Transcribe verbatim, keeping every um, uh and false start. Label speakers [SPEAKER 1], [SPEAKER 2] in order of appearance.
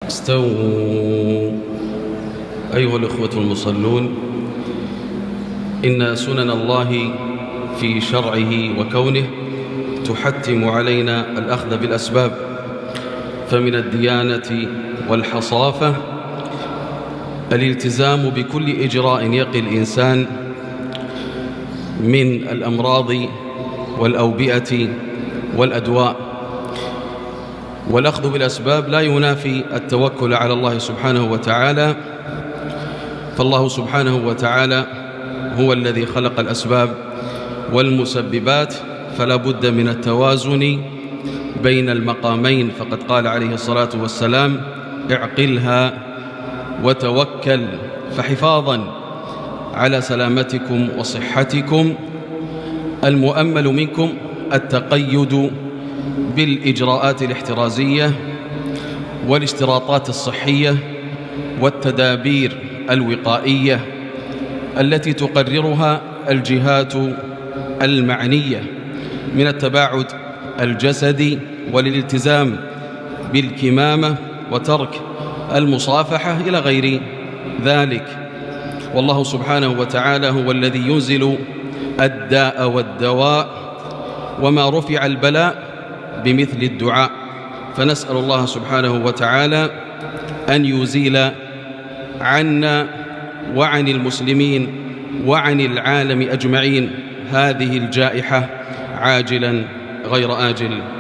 [SPEAKER 1] استووا أيها الأخوة المصلون. إن سنن الله في شرعه وكونه تحتم علينا الأخذ بالأسباب، فمن الديانة والحصافة الالتزام بكل إجراء يقي الإنسان من الأمراض والأوبئة والأدواء، والأخذ بالأسباب لا ينافي التوكل على الله سبحانه وتعالى، فالله سبحانه وتعالى هو الذي خلق الأسباب والمسببات، فلا بد من التوازن بين المقامين، فقد قال عليه الصلاة والسلام: اعقلها وتوكل. فحفاظا على سلامتكم وصحتكم المؤمل منكم التقيد بالإجراءات الاحترازية والاشتراطات الصحية والتدابير الوقائية التي تقررها الجهات المعنية من التباعد الجسدي والالتزام بالكمامة وترك المصافحة إلى غير ذلك. والله سبحانه وتعالى هو الذي ينزل الداء والدواء، وما رفع البلاء بمثل الدعاء، فنسأل الله سبحانه وتعالى أن يزيل عنا وعن المسلمين وعن العالم أجمعين هذه الجائحة عاجلا غير آجل.